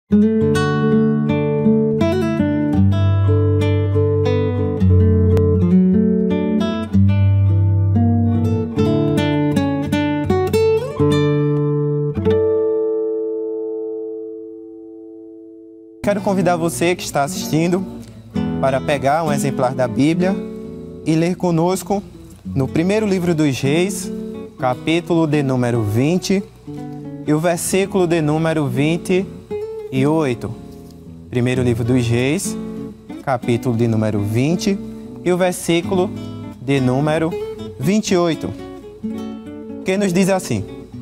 Quero convidar você que está assistindo para pegar um exemplar da Bíblia e ler conosco no primeiro livro dos Reis, capítulo de número 20 e o versículo de número 28. Primeiro livro dos Reis, capítulo de número 20 e o versículo de número 28, que nos diz assim: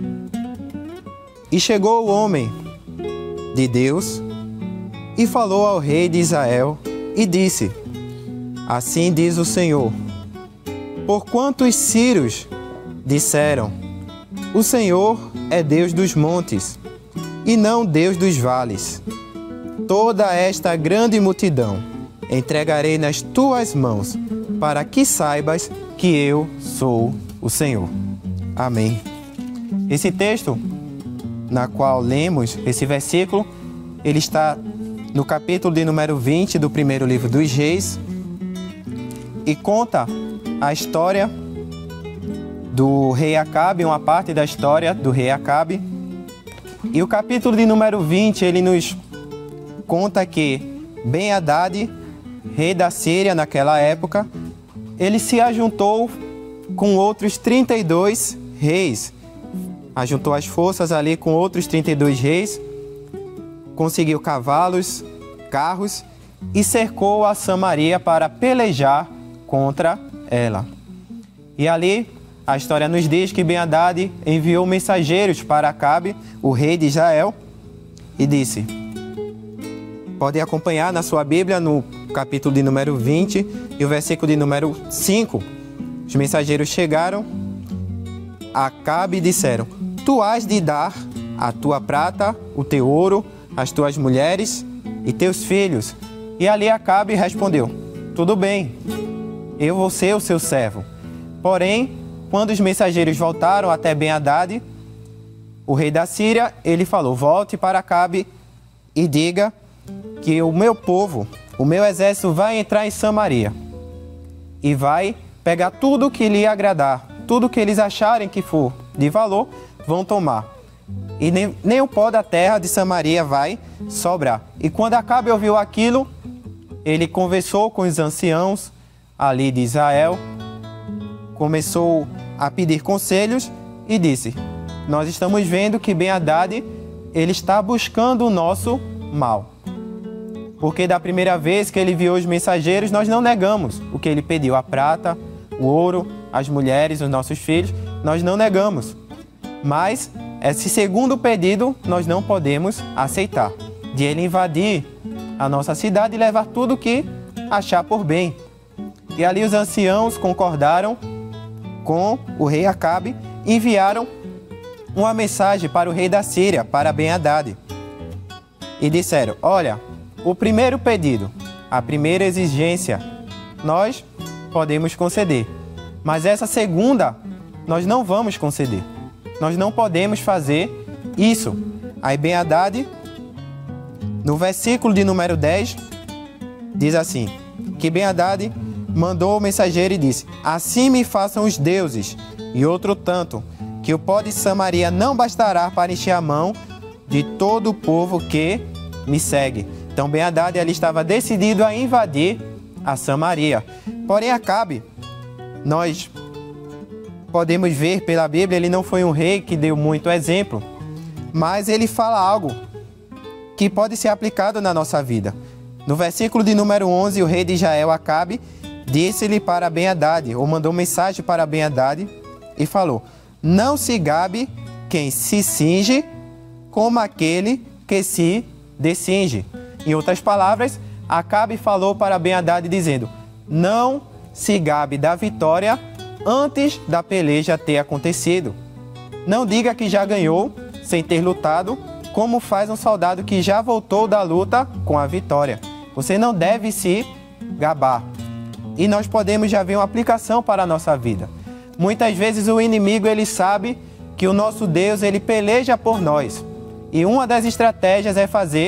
E chegou o homem de Deus e falou ao rei de Israel e disse: Assim diz o Senhor, porquanto os sírios disseram: O Senhor é Deus dos montes e não Deus dos vales. Toda esta grande multidão entregarei nas tuas mãos, para que saibas que eu sou o Senhor. Amém. Esse texto, na qual lemos esse versículo, ele está no capítulo de número 20 do primeiro livro dos Reis e conta a história do rei Acabe, uma parte da história do rei Acabe. E o capítulo de número 20, ele nos conta que Ben-Hadad, rei da Síria naquela época, ele se ajuntou com outros 32 reis. Ajuntou as forças ali com outros 32 reis, conseguiu cavalos, carros e cercou a Samaria para pelejar contra ela. E ali a história nos diz que Ben-Hadad enviou mensageiros para Acabe, o rei de Israel, e disse: Podem acompanhar na sua Bíblia no capítulo de número 20 e o versículo de número 5. Os mensageiros chegaram a Acabe e disseram: Tu has de dar a tua prata, o teu ouro, as tuas mulheres e teus filhos. E ali Acabe respondeu: Tudo bem, eu vou ser o seu servo. Porém, quando os mensageiros voltaram até Ben-Hadad, o rei da Síria, ele falou: Volte para Acabe e diga que o meu povo, o meu exército vai entrar em Samaria e vai pegar tudo que lhe agradar, tudo que eles acharem que for de valor, vão tomar. E nem o pó da terra de Samaria vai sobrar. E quando Acabe ouviu aquilo, ele conversou com os anciãos ali de Israel, começou a pedir conselhos e disse: Nós estamos vendo que Ben-Hadad, ele está buscando o nosso mal. Porque da primeira vez que ele enviou os mensageiros, nós não negamos o que ele pediu, a prata, o ouro, as mulheres, os nossos filhos, nós não negamos. Mas esse segundo pedido nós não podemos aceitar, de ele invadir a nossa cidade e levar tudo o que achar por bem. E ali os anciãos concordaram com o rei Acabe e enviaram uma mensagem para o rei da Síria, para Ben-Hadad. E disseram: Olha, o primeiro pedido, a primeira exigência, nós podemos conceder. Mas essa segunda, nós não vamos conceder. Nós não podemos fazer isso. Aí Ben-Hadad, no versículo de número 10, diz assim, que Ben-Hadad mandou o mensageiro e disse: Assim me façam os deuses, e outro tanto, que o pó de Samaria não bastará para encher a mão de todo o povo que me segue. Então Ben-Hadad ali estava decidido a invadir a Samaria. Porém Acabe, nós podemos ver pela Bíblia, ele não foi um rei que deu muito exemplo, mas ele fala algo que pode ser aplicado na nossa vida. No versículo de número 11, o rei de Israel, Acabe, disse-lhe para Ben-Hadad, ou mandou mensagem para Ben-Hadad e falou: Não se gabe quem se cinge como aquele que se descinge. Em outras palavras, Acabe falou para Ben-Hadad dizendo: Não se gabe da vitória antes da peleja ter acontecido. Não diga que já ganhou sem ter lutado, como faz um soldado que já voltou da luta com a vitória. Você não deve se gabar. E nós podemos já ver uma aplicação para a nossa vida. Muitas vezes o inimigo, ele sabe que o nosso Deus, ele peleja por nós. E uma das estratégias é fazer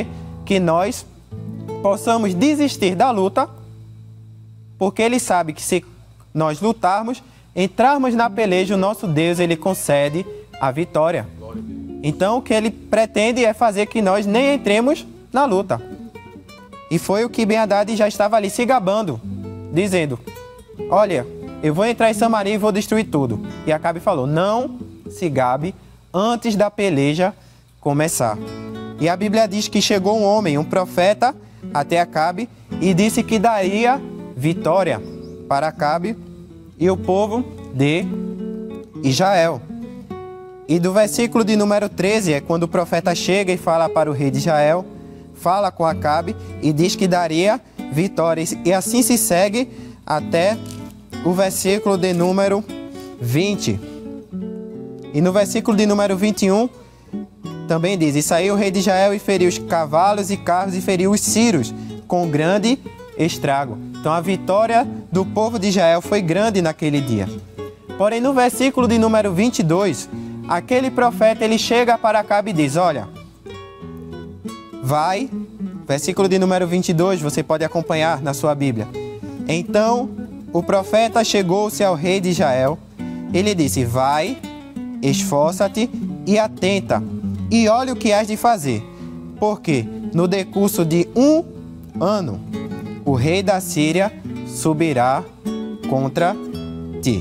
que nós possamos desistir da luta, porque Ele sabe que se nós lutarmos, entrarmos na peleja, o nosso Deus, Ele concede a vitória. Então, o que Ele pretende é fazer que nós nem entremos na luta. E foi o que Ben-Hadad já estava ali se gabando, dizendo: olha, eu vou entrar em Samaria e vou destruir tudo. E Acabe falou: não se gabe antes da peleja começar. E a Bíblia diz que chegou um homem, um profeta, até Acabe e disse que daria vitória para Acabe e o povo de Israel. E do versículo de número 13 é quando o profeta chega e fala para o rei de Israel, fala com Acabe e diz que daria vitória. E assim se segue até o versículo de número 20. E no versículo de número 21 também diz: e saiu o rei de Israel e feriu os cavalos e carros e feriu os sírios com grande estrago. Então a vitória do povo de Israel foi grande naquele dia. Porém, no versículo de número 22, aquele profeta ele chega para Acabe e diz: olha, vai, versículo de número 22, você pode acompanhar na sua Bíblia. Então o profeta chegou-se ao rei de Israel, ele disse: vai, esforça-te e atenta, e olha o que has de fazer, porque no decurso de 1 ano o rei da Síria subirá contra ti.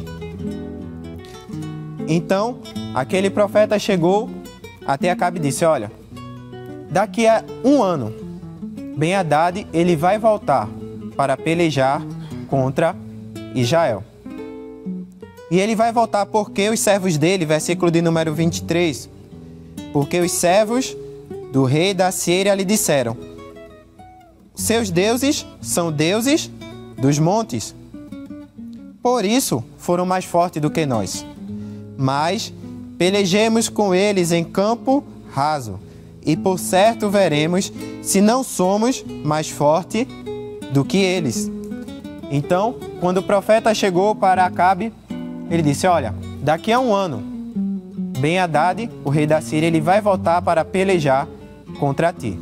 Então aquele profeta chegou até Acabe e disse: olha, daqui a 1 ano Ben-Hadad ele vai voltar para pelejar contra Israel. E ele vai voltar porque os servos dele, versículo de número 23, porque os servos do rei da Síria lhe disseram: seus deuses são deuses dos montes, por isso foram mais fortes do que nós. Mas pelejemos com eles em campo raso, e por certo veremos se não somos mais fortes do que eles. Então, quando o profeta chegou para Acabe, ele disse: olha, daqui a 1 ano, Ben-Hadad, o rei da Síria, ele vai voltar para pelejar contra ti.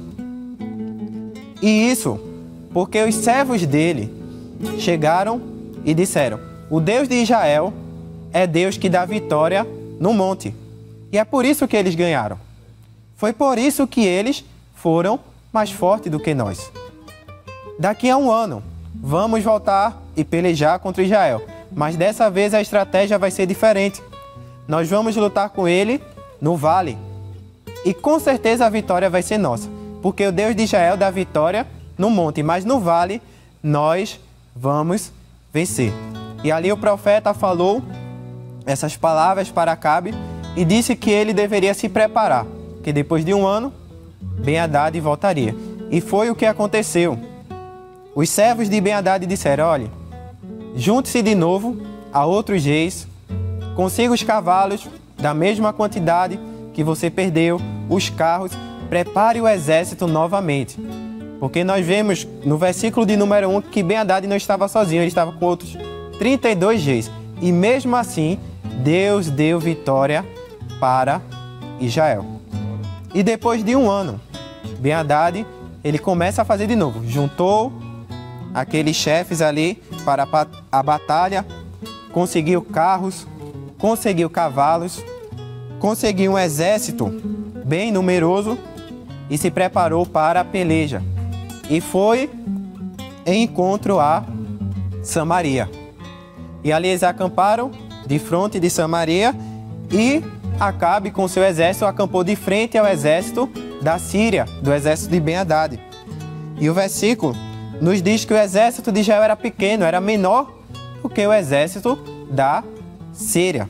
E isso porque os servos dele chegaram e disseram: o Deus de Israel é Deus que dá vitória no monte. E é por isso que eles ganharam. Foi por isso que eles foram mais fortes do que nós. Daqui a 1 ano, vamos voltar e pelejar contra Israel. Mas dessa vez a estratégia vai ser diferente. Nós vamos lutar com ele no vale. E com certeza a vitória vai ser nossa. Porque o Deus de Israel dá vitória no monte, mas no vale nós vamos vencer. E ali o profeta falou essas palavras para Acabe e disse que ele deveria se preparar, que depois de 1 ano, Ben-Hadad voltaria. E foi o que aconteceu. Os servos de Ben-Hadad disseram: olha, junte-se de novo a outros reis, consiga os cavalos da mesma quantidade que você perdeu, os carros, prepare o exército novamente. Porque nós vemos no versículo de número 1 que Ben-Hadad não estava sozinho, ele estava com outros 32 reis. E mesmo assim, Deus deu vitória para Israel. E depois de 1 ano, Ben-Hadad, ele começa a fazer de novo. Juntou aqueles chefes ali para a batalha, conseguiu carros, conseguiu cavalos, conseguiu um exército bem numeroso e se preparou para a peleja. E foi em encontro a Samaria. E ali eles acamparam de frente de Samaria e Acabe com seu exército acampou de frente ao exército da Síria, do exército de Ben-Hadad. E o versículo nos diz que o exército de Israel era pequeno, era menor do que o exército da Síria.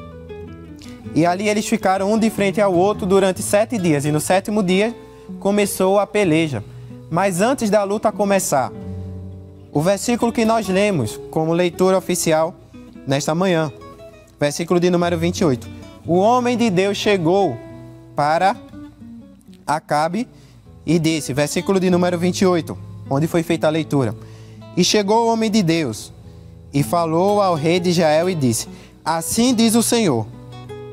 E ali eles ficaram um de frente ao outro durante 7 dias. E no 7º dia começou a peleja. Mas antes da luta começar, o versículo que nós lemos como leitura oficial nesta manhã, versículo de número 28. O homem de Deus chegou para Acabe e disse, versículo de número 28, onde foi feita a leitura. E chegou o homem de Deus e falou ao rei de Israel e disse: assim diz o Senhor,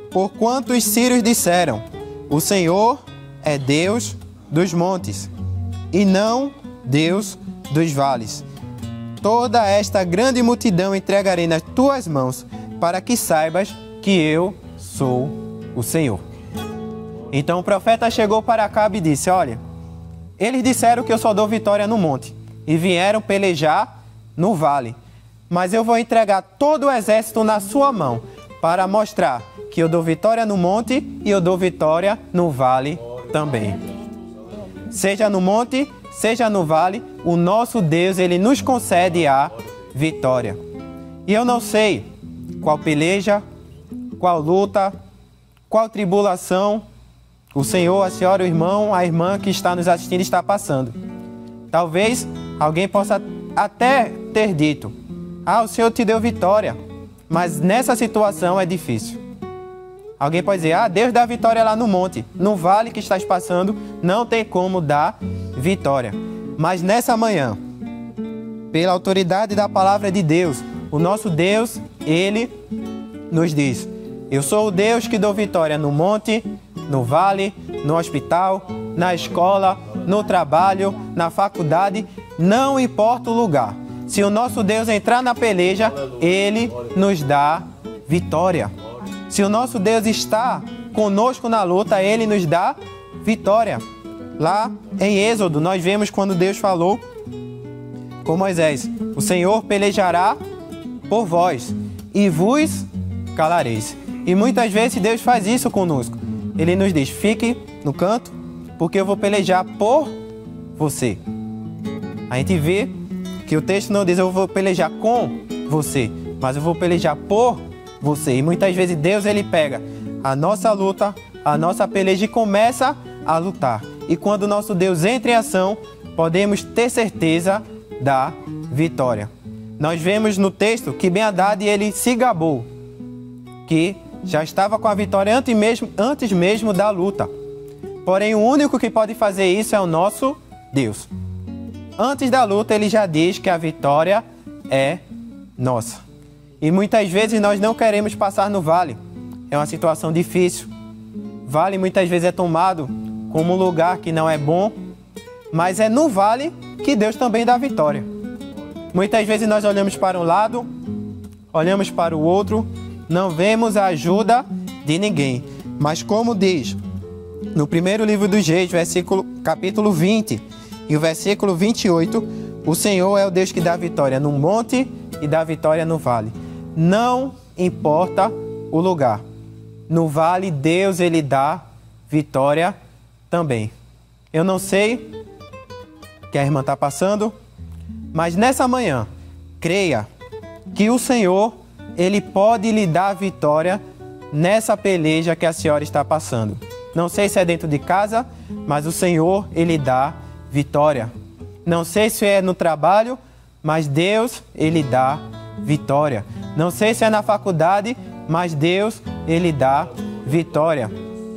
porquanto os sírios disseram, o Senhor é Deus dos montes, e não Deus dos vales. Toda esta grande multidão entregarei nas tuas mãos, para que saibas que eu sou o Senhor. Então o profeta chegou para Acabe e disse: olha, eles disseram que eu só dou vitória no monte e vieram pelejar no vale. Mas eu vou entregar todo o exército na sua mão para mostrar que eu dou vitória no monte e eu dou vitória no vale também. Seja no monte, seja no vale, o nosso Deus, Ele nos concede a vitória. E eu não sei qual peleja, qual luta, qual tribulação o Senhor, a senhora, o irmão, a irmã que está nos assistindo está passando. Talvez alguém possa até ter dito: o Senhor te deu vitória, mas nessa situação é difícil. Alguém pode dizer: Deus dá vitória lá no monte, no vale que estás passando, não tem como dar vitória. Mas nessa manhã, pela autoridade da palavra de Deus, o nosso Deus, Ele nos diz: eu sou o Deus que dou vitória no monte, no vale, no hospital, na escola, no trabalho, na faculdade, não importa o lugar. Se o nosso Deus entrar na peleja, Ele nos dá vitória. Se o nosso Deus está conosco na luta, Ele nos dá vitória. Lá em Êxodo, nós vemos quando Deus falou com Moisés: o Senhor pelejará por vós e vos calareis. E muitas vezes Deus faz isso conosco. Ele nos diz: fique no canto, porque eu vou pelejar por você. A gente vê que o texto não diz: eu vou pelejar com você, mas eu vou pelejar por você. E muitas vezes Deus, Ele pega a nossa luta, a nossa peleja e começa a lutar. E quando o nosso Deus entra em ação, podemos ter certeza da vitória. Nós vemos no texto que Ben-Hadad, ele se gabou, que já estava com a vitória antes mesmo da luta. Porém, o único que pode fazer isso é o nosso Deus. Antes da luta, ele já diz que a vitória é nossa. E muitas vezes nós não queremos passar no vale. É uma situação difícil. Vale muitas vezes é tomado como um lugar que não é bom, mas é no vale que Deus também dá vitória. Muitas vezes nós olhamos para um lado, olhamos para o outro, não vemos a ajuda de ninguém. Mas como diz no primeiro livro dos Reis, capítulo 20 e o versículo 28, o Senhor é o Deus que dá vitória no monte e dá vitória no vale. Não importa o lugar. No vale, Deus, Ele dá vitória também. Eu não sei o que a irmã está passando, mas nessa manhã, creia que o Senhor, Ele pode lhe dar vitória nessa peleja que a senhora está passando. Não sei se é dentro de casa, mas o Senhor, Ele dá vitória. Não sei se é no trabalho, mas Deus, Ele dá vitória. Não sei se é na faculdade, mas Deus, Ele dá vitória.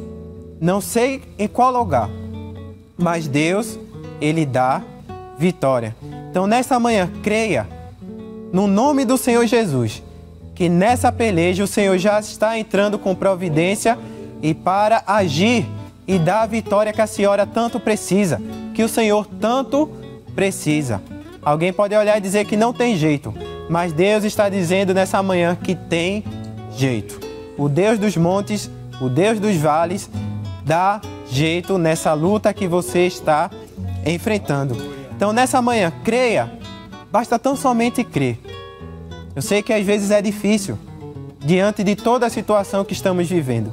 Não sei em qual lugar, mas Deus, Ele dá vitória. Então, nessa manhã, creia no nome do Senhor Jesus, que nessa peleja o Senhor já está entrando com providência e para agir e dar a vitória que a senhora tanto precisa, que o Senhor tanto precisa. Alguém pode olhar e dizer que não tem jeito, mas Deus está dizendo nessa manhã que tem jeito. O Deus dos montes, o Deus dos vales, dá jeito nessa luta que você está enfrentando. Então, nessa manhã, creia, basta tão somente crer. Eu sei que às vezes é difícil, diante de toda a situação que estamos vivendo,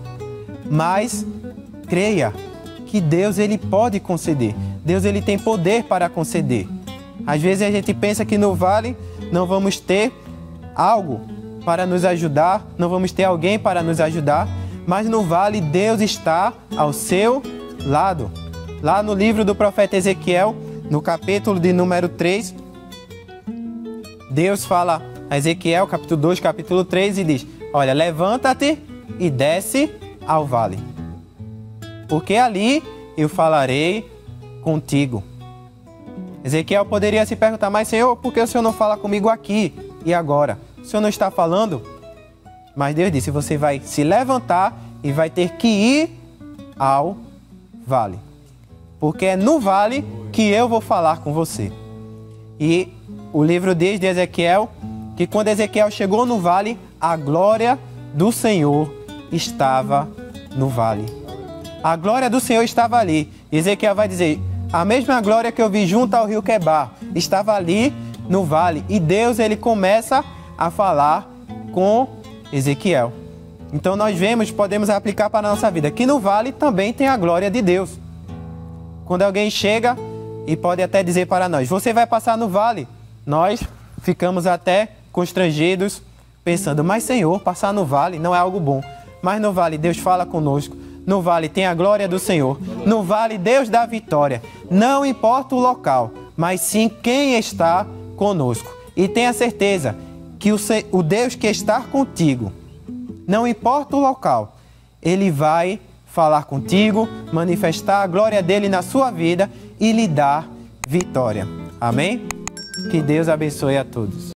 mas creia que Deus, Ele pode conceder. Deus, Ele tem poder para conceder. Às vezes a gente pensa que no vale não vamos ter algo para nos ajudar, não vamos ter alguém para nos ajudar, mas no vale Deus está ao seu lado. Lá no livro do profeta Ezequiel, no capítulo de número 3, Deus fala a Ezequiel, capítulo 2, capítulo 3, e diz: olha, levanta-te e desce ao vale, porque ali eu falarei contigo. Ezequiel poderia se perguntar: mas Senhor, por que o Senhor não fala comigo aqui e agora? O Senhor não está falando? Mas Deus disse: você vai se levantar e vai ter que ir ao vale. porque é no vale que eu vou falar com você. E o livro diz de Ezequiel que quando Ezequiel chegou no vale, a glória do Senhor estava no vale. A glória do Senhor estava ali. Ezequiel vai dizer, a mesma glória que eu vi junto ao rio Quebar estava ali no vale. E Deus, ele começa a falar com Ezequiel. Então nós vemos, podemos aplicar para a nossa vida, que no vale também tem a glória de Deus. Quando alguém chega e pode até dizer para nós, você vai passar no vale, nós ficamos até constrangidos, pensando, mas Senhor, passar no vale não é algo bom. Mas no vale Deus fala conosco, no vale tem a glória do Senhor, no vale Deus dá vitória. Não importa o local, mas sim quem está conosco. E tenha certeza que o Deus que está contigo, não importa o local, Ele vai falar contigo, manifestar a glória dEle na sua vida e lhe dar vitória. Amém? Que Deus abençoe a todos.